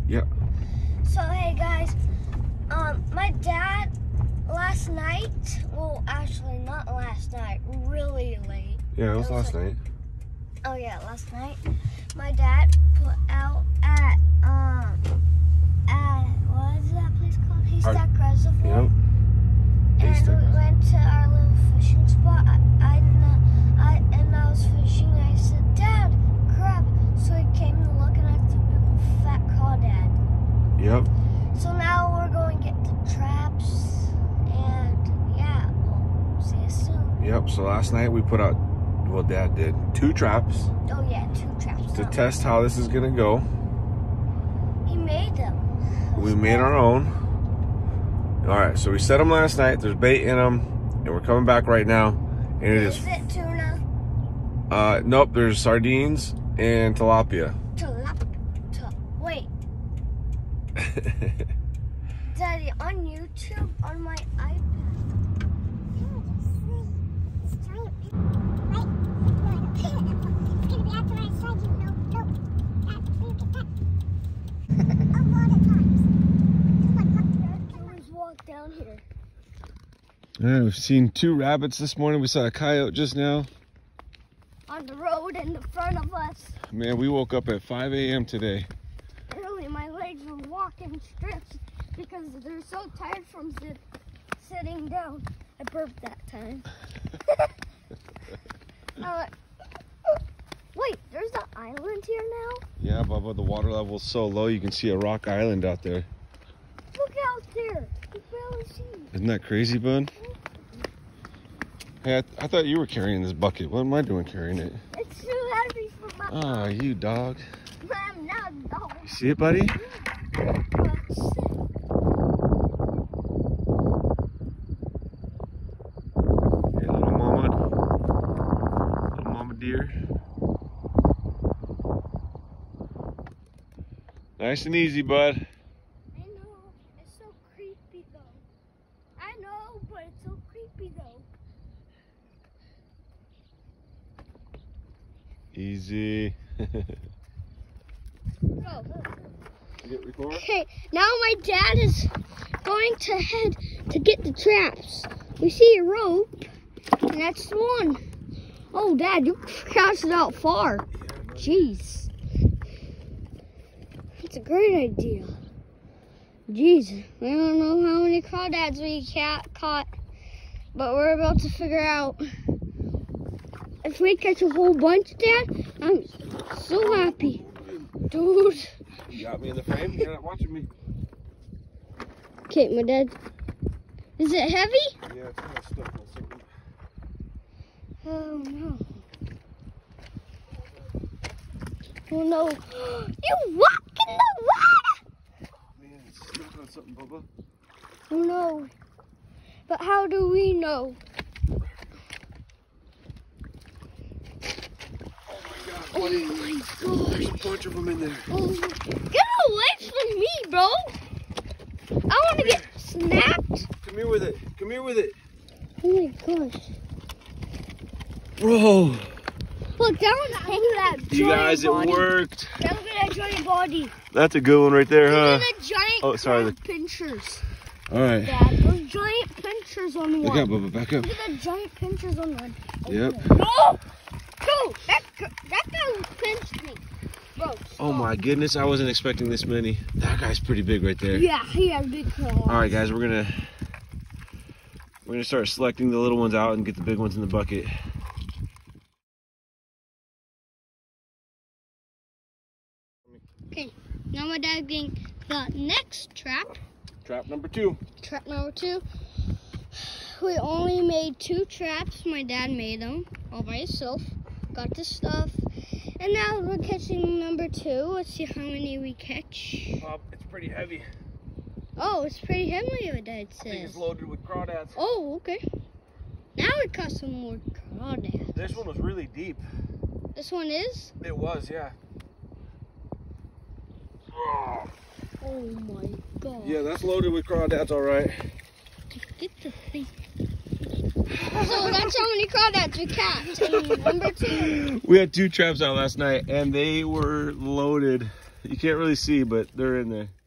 Yep. So hey guys, my dad last night, well actually not last night, really late. Yeah, it was last night. Oh yeah, last night. My dad put out at what is that place called? Haystack Reservoir. Yep. And we went to our little fishing spot. And I was fishing. I said, Dad, crab. So he came to look, and I threw a big old fat crawdad. Yep. So now we're going to get the traps, and yeah, we'll see you soon. Yep. So last night we put out, well, Dad did 2 traps. Oh yeah, 2 traps. To test how this is gonna go. He made them. We made our own. All right, so we set them last night. There's bait in them, and we're coming back right now. And it is. Is it tuna? Nope. There's sardines and tilapia. Wait. Daddy, on YouTube, on my iPad. Down here. Yeah, we've seen 2 rabbits this morning. We saw a coyote just now. On the road in the front of us. Man, we woke up at 5 a.m. today. Early, my legs were walking strips because they're so tired from sitting down. I burped that time. Wait, there's an island here now? Yeah, Bubba, the water level's so low you can see a rock island out there. Look out there. You barely see. Isn't that crazy, bud? Hey, I thought you were carrying this bucket. What am I doing carrying it? It's too heavy for my Ah, you dog. I'm not a dog. You see it, buddy? Yeah, Hey, little mama deer. Nice and easy, bud. I know, it's so creepy though. I know, but it's so creepy though. Easy. Go. Record? Okay, now my dad is going to head to get the traps. We see a rope, and that's the one. Oh, Dad, you cast it out far. Jeez. That's a great idea. Jeez, I don't know how many crawdads we caught, but we're about to figure out. If we catch a whole bunch, Dad, I'm so happy. Dude. You got me in the frame? You're not watching me. Okay, my dad. Is it heavy? Yeah, it's kind of stuck on something. Oh no. Oh no. You walk in the water! Man, it's stuck on something, Bubba. Oh no. But how do we know? Oh my gosh. There's a bunch of them in there. Oh, get away from me, bro. I want to get snapped. Come here with it. Come here with it. Oh my gosh. Bro. Look, that one's hanging that giant You guys, it body. worked. Look at that giant body. That's a good one right there, huh? Look at the giant crab pinchers. All right. Dad, those giant pinchers on one. Back up, Bubba, back up. Look at the giant pinchers on one. Yep. No! Go! That guy pinched me. Bro, stop. Oh my goodness, I wasn't expecting this many. That guy's pretty big right there. Yeah, he has big claws. All right, guys, we're gonna start selecting the little ones out and get the big ones in the bucket. Okay, now my dad's getting the next trap. Trap number 2. Trap number 2. We only made 2 traps. My dad made them all by himself. Got the stuff. And now we're catching number 2. Let's see how many we catch. It's pretty heavy. Oh, it's pretty heavy, my dad says. I think it's loaded with crawdads. Oh, okay. Now we caught some more crawdads. This one was really deep. This one is? It was, yeah. Oh my god. Yeah, that's loaded with crawdads, all right. Get the thing. So that's how many crawdads we caught. And number 2. We had 2 traps out last night, and they were loaded. You can't really see, but they're in there.